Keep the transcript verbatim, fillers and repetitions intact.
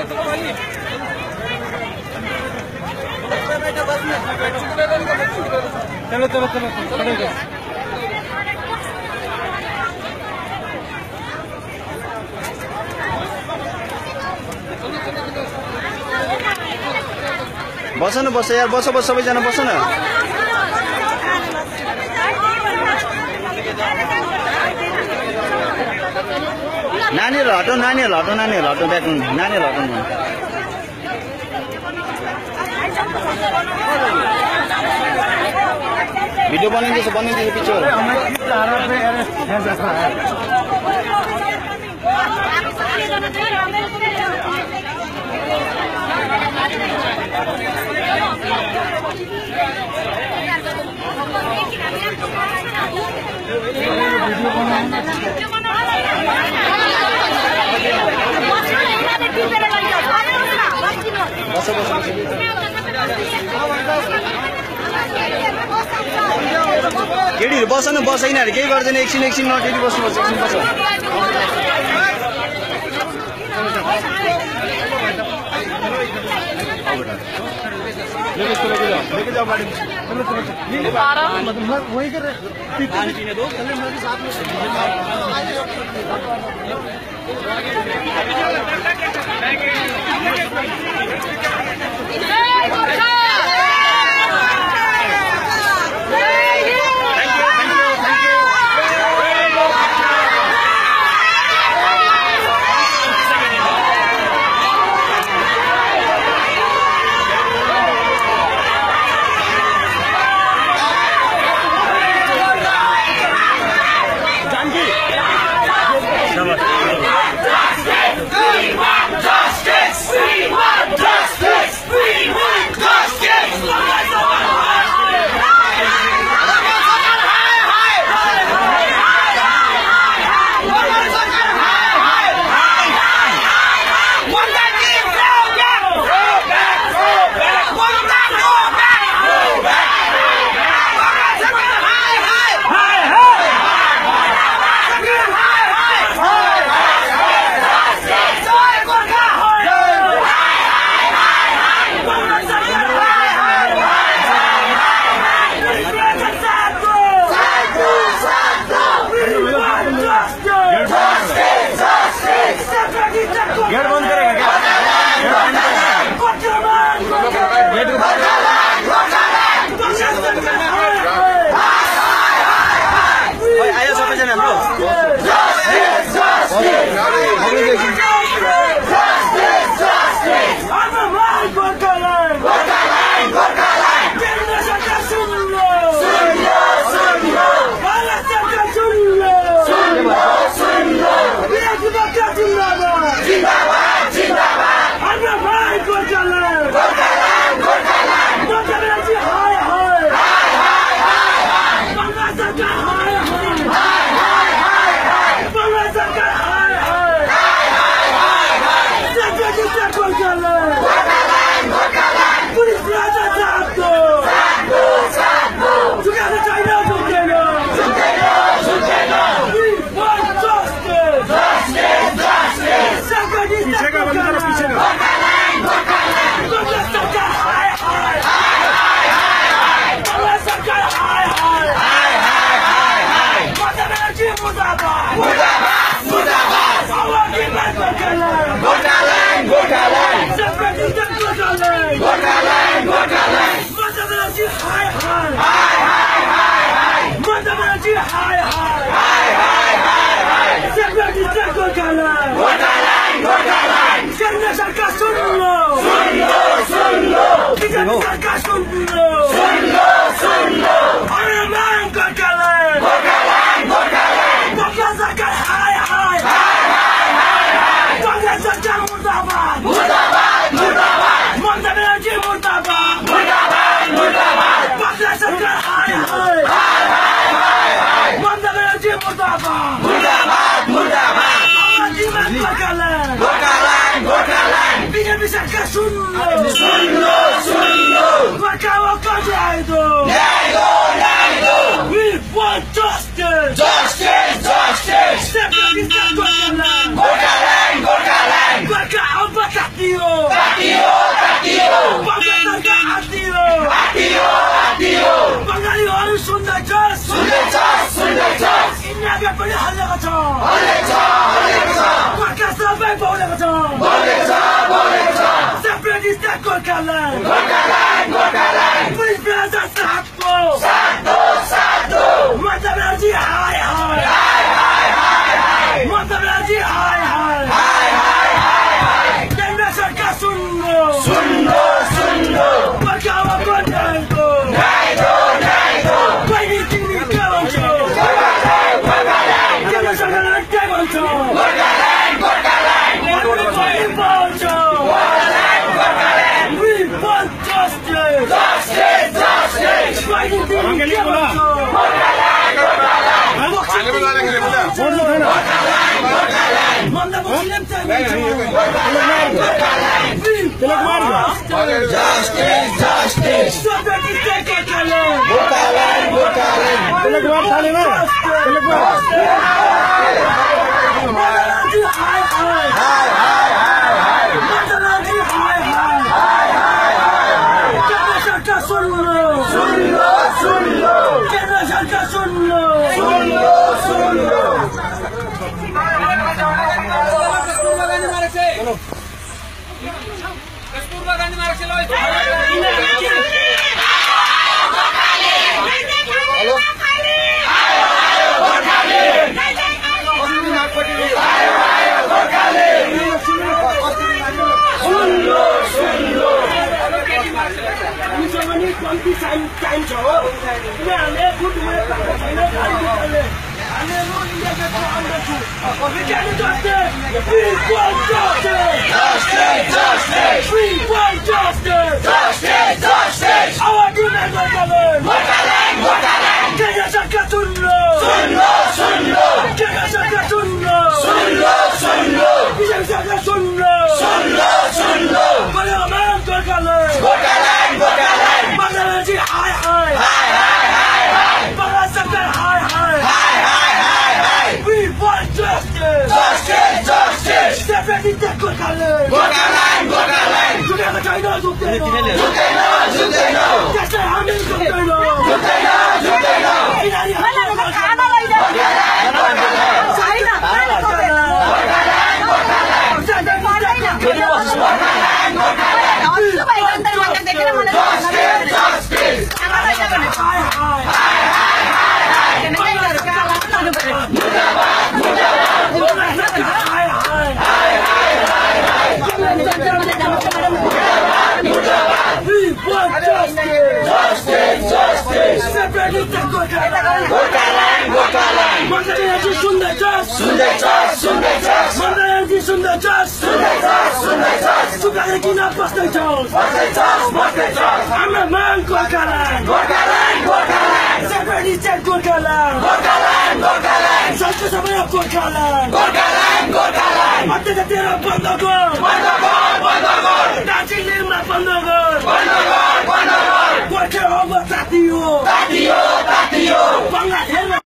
चलो चलो चलो चलो बस न बस यार बस बस सबैजना बस न नानीहरु हटाउ नानीहरु हटाउ नानीहरु हटाउ ब्याक नानीहरु हटाउनु भिडियो बनिँदैछ बनिँदैछ पछि बस बस केटीहरु बस न बस यिनीहरु केही गर्दैन एकछिन एकछिन नटेरी बस्नुपर्छ एकछिन बस लेके चलो लेके जाओ लेके जाओ गाड़ी में चलो चलो ये बारह मतलब वही कर पानी पीने दो चले मेरे साथ में गेट बंद करेगा क्या? गेट को बंद आयो सबैजना हाम्रो Justice! Justice! Justice! take Goorkhaland. Goorkhaland, Goorkhaland. Please be as a Sato. Sato, Sato. Mamata Banerjee, hi, hi. Hi, hi, hi, hi. Mamata Banerjee, hi, hi. Hi, hi, hi, hi. Kendra Sarkar sunno. Sunno, sunno. Goorkha awa kondaiko. Naido, naido. Kaini timi kavancho. Goorkhaland, Goorkhaland. Kendra Sarkar ke bhancho. Goorkhaland, Goorkhaland. Goorkhaland, Goorkhaland. We want justice. Justice, justice. Kaini timi kavancho. Goorkhaland, Goorkhaland. Goorkhaland, Goorkhaland. Mamata Muslim Goorkhaland, Goorkhaland. Justice, justice. Goorkhaland, Goorkhaland. तिलक कुमार थाले में तिलक Kumar Banerjee, hi, hi. Hi, hi, hi, hi. Banerjee, hi, hi. Hi, hi, hi, hi. Kendra Sarkar sunno. Sunno, sunno. Kendra Sarkar sunno. Sunno, sunno. Kasturba Gandhi मार्ग से लो time छ हो यहाँले गुटमा पाएको छैन गाडीले हामी रोड इन्डियाको अन्डर छु We can justice. We want justice. Justice, justice. We want justice. Justice, justice. Our demand Goorkhaland. Goorkhaland, Goorkhaland. Kendra Sarkar sunno. Sunno, sunno. Kendra Sarkar sunno. Sunno, sunno. Kendra Sarkar sunno. Sunno, sunno. Goorkhaland, Goorkhaland. Goorkhaland, Goorkhaland. Banerjee, hi, hi. Hi, hi, hi, hi. Bhagat Sarkar, hi, hi. Hi, hi, hi, hi. We want justice. Justice, justice. Separately take Goorkhaland. Goorkhaland, Goorkhaland. जुटेको छैन, जुट्दैन. जुट्दैन, जुट्दैन. त्यसलाई हामी जुट्दैन. जुट्दैन, जुट्दैन. किनभने हामी खाना लैजाऊ छैन Goorkhaland, Goorkhaland. पर्दैन. Goorkhaland, Goorkhaland. हजुर भाइ गन्तरबाट देखेर मलाई Justice, justice. खाना लैजाऊ भने Hi, hi. Hi, hi, hi, hi. किनभने काला खानु पर्यो मुर्दाबाद, मुर्दाबाद. Hi, hi. Hi, hi, hi, hi. गन्तरबाट जानु पर्यो मुर्दाबाद. We want justice. Justice, justice. Separately take Goorkhaland. Goorkhaland, Goorkhaland. Banerjee सुन्दैछस्? सुन्दैछस्, सुन्दैछस्. Banerjee सुन्दैछस्? सुन्दैछस्, सुन्दैछस्. चुकाएर किन बस्दैछस्? बस्दैछस्, बस्दैछस्. हाम्रो माग Goorkhaland. Goorkhaland, Goorkhaland. Separately take Goorkhaland. Goorkhaland, Goorkhaland. सबको समय Goorkhaland. Goorkhaland, Goorkhaland. अत्याचार बन्द गर. बन्द गर, बन्द गर. दार्जिलिङमा बन्द गर. बन्द गर, बन्द गर. गोर्खा अब तातियो. तातियो, तातियो. बङ्गाल